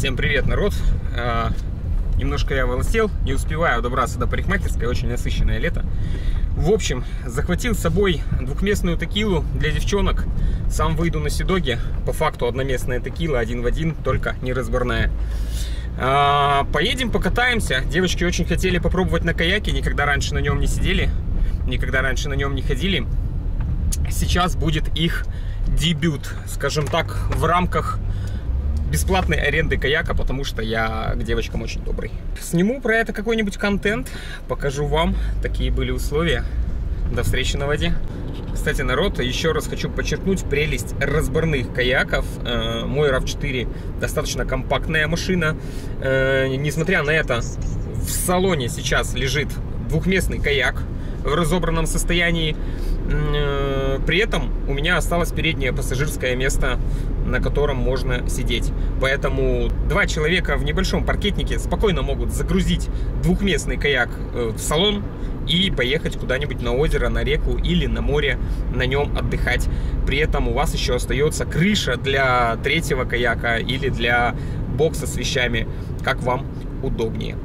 Всем привет, народ! Немножко я волостел, не успеваю добраться до парикмахерской, очень насыщенное лето. В общем, захватил с собой двухместную текилу для девчонок. Сам выйду на седоге. По факту одноместная текила, один в один, только не разборная. Поедем, покатаемся. Девочки очень хотели попробовать на каяке, никогда раньше на нем не сидели, никогда раньше на нем не ходили. Сейчас будет их дебют, скажем так, в рамках бесплатной аренды каяка, потому что я к девочкам очень добрый. Сниму про это какой-нибудь контент, покажу вам. Такие были условия. До встречи на воде. Кстати, народ, еще раз хочу подчеркнуть прелесть разборных каяков. Мой RAV4 достаточно компактная машина. Несмотря на это, в салоне сейчас лежит двухместный каяк в разобранном состоянии. При этом у меня осталось переднее пассажирское место, на котором можно сидеть. Поэтому два человека в небольшом паркетнике спокойно могут загрузить двухместный каяк в салон и поехать куда-нибудь на озеро, на реку или на море, на нем отдыхать. При этом у вас еще остается крыша для третьего каяка или для бокса с вещами, как вам удобнее.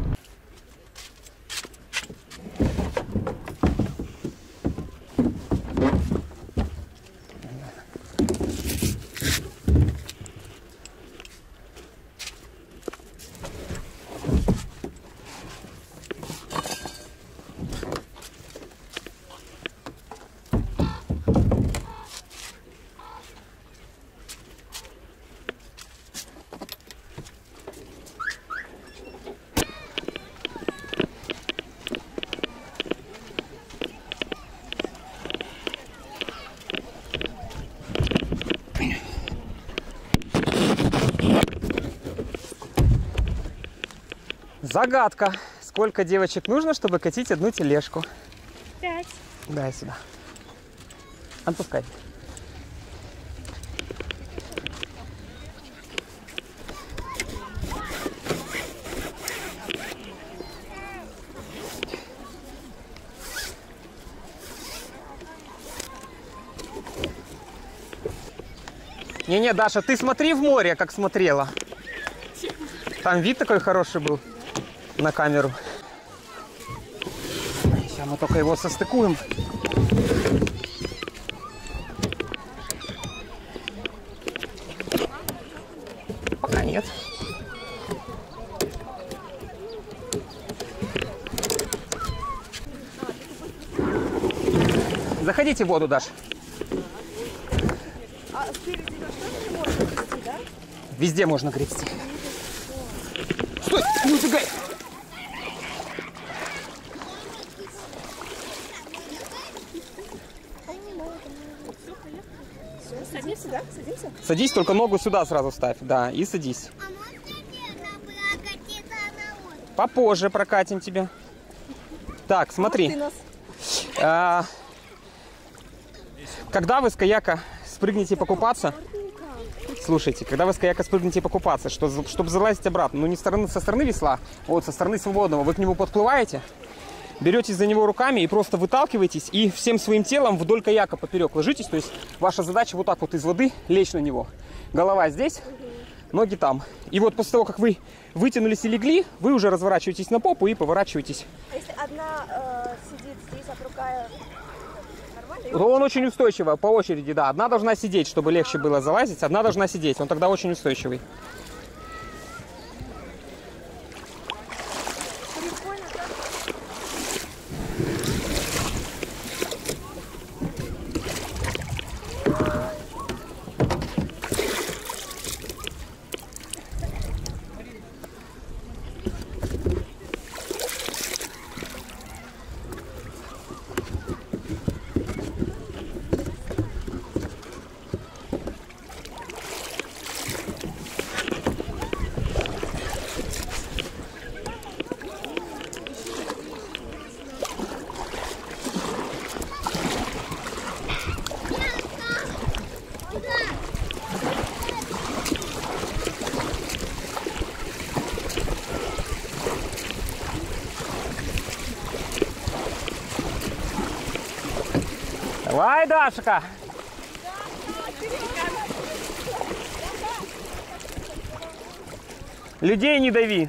Загадка. Сколько девочек нужно, чтобы катить одну тележку? 5. Дай сюда. Отпускай. Не-не, Даша, ты смотри в море, как смотрела. Там вид такой хороший был на камеру. Сейчас мы только его состыкуем. Пока нет. Заходите в воду, Даш. А спереди что-то можно грести, да? Везде можно грести. Стой! Не убегай! Садимся, да? Садимся? Садись, только ногу сюда сразу ставь. Да, и садись. Попозже прокатим тебя. Так, смотри. Когда вы с каяка спрыгнете покупаться, слушайте, когда вы с каяка спрыгнете покупаться, чтобы залазить обратно, ну не со стороны весла, вот со стороны свободного, вы к нему подплываете, беретесь за него руками и просто выталкиваетесь и всем своим телом вдоль каяка поперек ложитесь. То есть ваша задача вот так вот из воды лечь на него. Голова здесь, ноги там. И вот после того, как вы вытянулись и легли, вы уже разворачиваетесь на попу и поворачиваетесь. А если одна сидит здесь, а другая нормально? Он очень устойчивый, по очереди, да. Одна должна сидеть, чтобы легче было залазить, одна должна сидеть, он тогда очень устойчивый. Прикольно, да? Давай, Дашка! Людей не дави.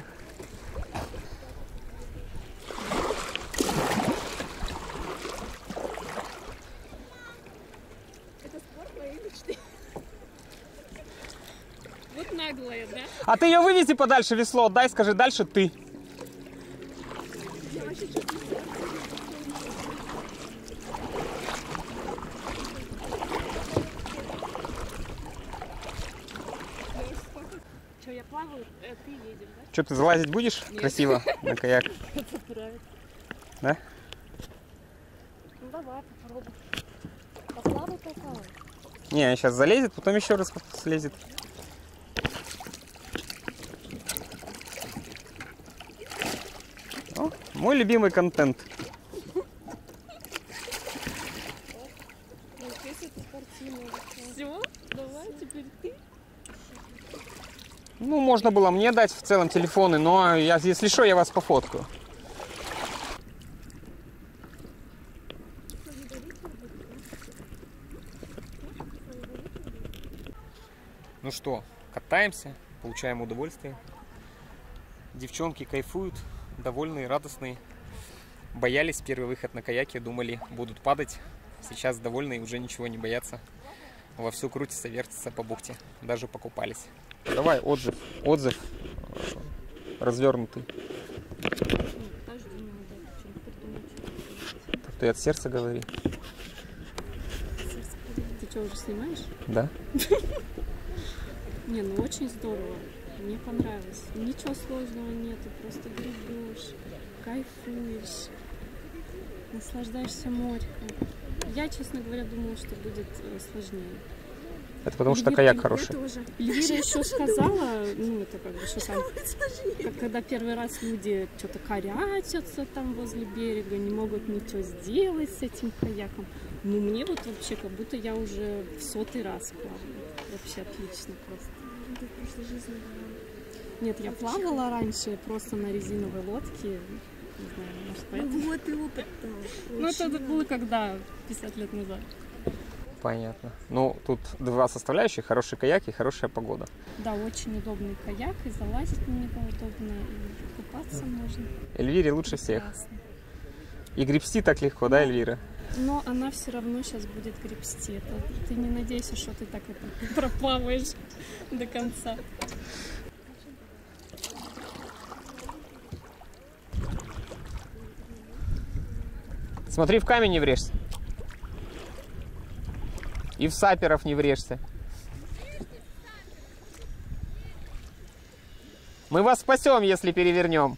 Это спорт моей мечты. Вот наглая, да? А ты ее вывези подальше, весло отдай, скажи, дальше ты. Я вообще что-то не знаю. Что, я плаваю, ты едешь, да? Что, ты залазить будешь? Нет. Красиво на каяк. Это правильно. Да? Ну давай, попробуй. Поплавай, поплавай. Не, сейчас залезет, потом еще раз слезет. О, мой любимый контент. Все, давай, теперь ты. Ну, можно было мне дать в целом телефоны, но я, если что, я вас пофоткаю. Ну что, катаемся, получаем удовольствие. Девчонки кайфуют, довольные, радостные. Боялись первый выход на каяке, думали, будут падать. Сейчас довольные, уже ничего не боятся. Вовсю крутятся, вертятся по бухте. Даже покупались. Давай отзыв развернутый. Подожди, надо что-нибудь придумать. Так ты от сердца говори. Ты что, уже снимаешь? Да? Не, ну очень здорово. Мне понравилось. Ничего сложного нету, просто гребешь, кайфуешь, наслаждаешься морем. Я, честно говоря, думала, что будет сложнее. Это потому что каяк хороший. Тоже. Эльвира еще сказала, ну это как бы сейчас, как когда первый раз люди что-то корячатся там возле берега, не могут ничего сделать с этим каяком. Ну мне вот вообще как будто я уже в 100-й раз плаваю. Вообще отлично просто. Ты в прошлой жизни была. Нет, я плавала раньше просто на резиновой лодке. Не знаю, может поэтому. Ну вот и опыт-то. Ну это было когда? 50 лет назад. Понятно. Ну, тут два составляющих. Хороший каяк и хорошая погода. Да, очень удобный каяк, и залазить на него удобно, и купаться можно. Эльвире лучше всех. Прекрасно. И гребсти так легко, да, Эльвира? Но она все равно сейчас будет гребсти. Ты не надейся, что ты так это проплаваешь до конца. Смотри, в камень не врежься. И в саперов не врежься. Мы вас спасем, если перевернем.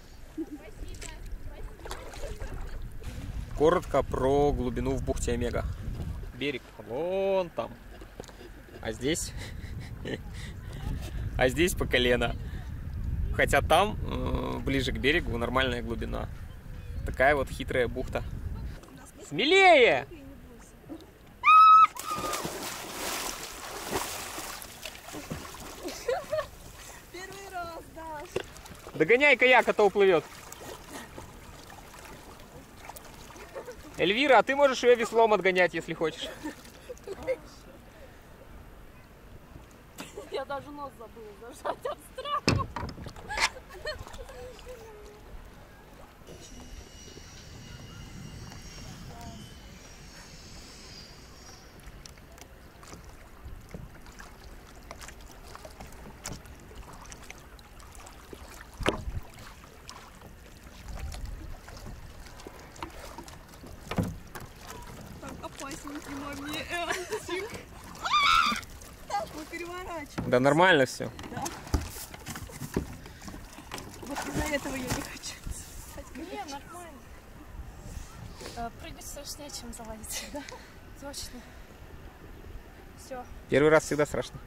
Коротко про глубину в бухте Омега. Берег вон там. А здесь... А здесь по колено. Хотя там, ближе к берегу, нормальная глубина. Такая вот хитрая бухта. Смелее! Первый раз, Даш. Догоняй каяк, а то уплывет. Эльвира, а ты можешь ее веслом отгонять, если хочешь. Я даже нос забыла зажать от страха. Опасненький мой мне. Даш, мы переворачиваем. Да нормально все. Вот из-за этого я не хочу. Не, нормально. Прыгать страшнее, чем залазить. Да, точно. Все. Первый раз всегда страшно.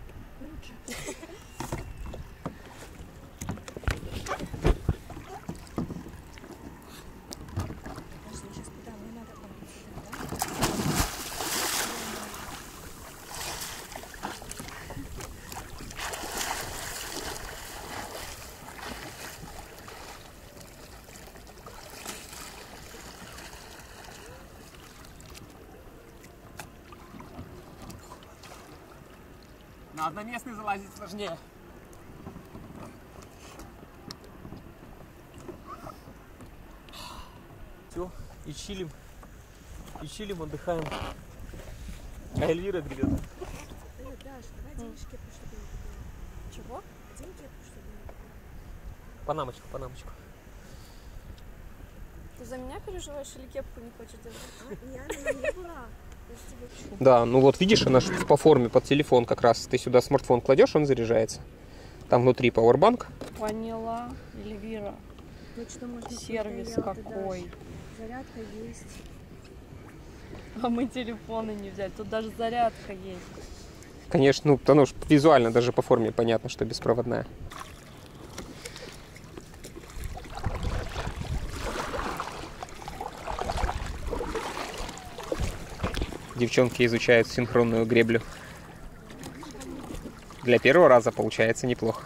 На одноместный залазить сложнее. все, и чилим, отдыхаем. А Эльвира гребет. Даш, давай денежки, чтобы не купила. Чего? Деньги, чтобы не купила. Панамочку. Ты за меня переживаешь или кепку не хочешь держать? Я не была. Да, ну вот видишь, она ж по форме под телефон как раз. Ты сюда смартфон кладешь, он заряжается. Там внутри пауэрбанк. Поняла, Эльвира. Точно можно. Сервис какой. Зарядка есть. А мы телефоны не взять. Тут даже зарядка есть. Конечно, ну потому что визуально даже по форме понятно, что беспроводная. Девчонки изучают синхронную греблю. Для первого раза получается неплохо.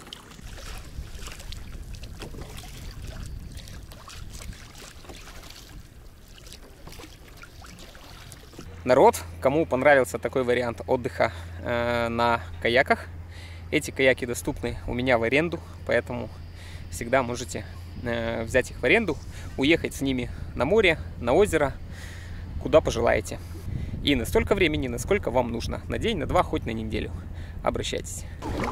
Народ, кому понравился такой вариант отдыха на каяках, эти каяки доступны у меня в аренду, поэтому всегда можете взять их в аренду, уехать с ними на море, на озеро, куда пожелаете. И на столько времени, насколько вам нужно. На день, на два, хоть на неделю. Обращайтесь.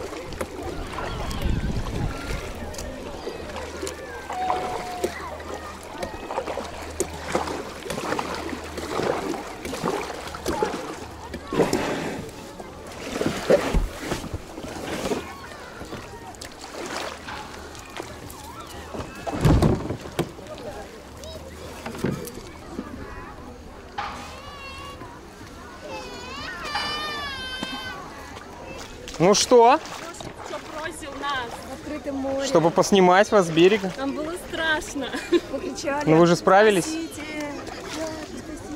Ну что? Что бросил нас? В открытом море. Чтобы поснимать вас с берега. Нам было страшно. Покричали. Ну вы же справились. Спасите! Спасите!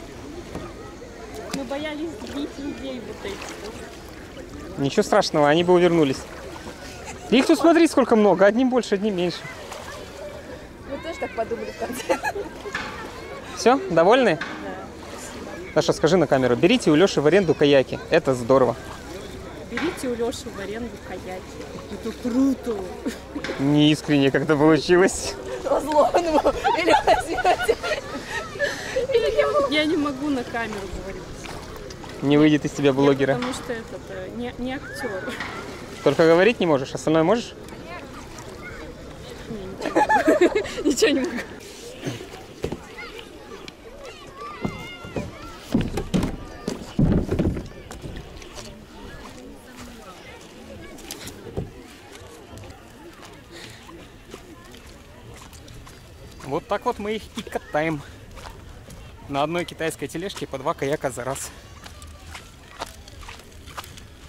Мы боялись сбить людей вот этих. Ничего страшного, они бы увернулись. Их тут смотри, сколько много. Одним больше, одним меньше. Мы тоже так подумали в конце. Все, довольны? Да. Даша, скажи на камеру. Берите у Леши в аренду каяки. Это здорово. Берите у Леши в аренду каяки. Это круто. Не искренне как-то получилось. Злобному. Или возьмете. Я не могу на камеру говорить. Не выйдет из тебя блогера. Потому что это не актер. Только говорить не можешь, остальное можешь? Ничего не могу. Вот так вот мы их и катаем. На одной китайской тележке по 2 каяка за раз.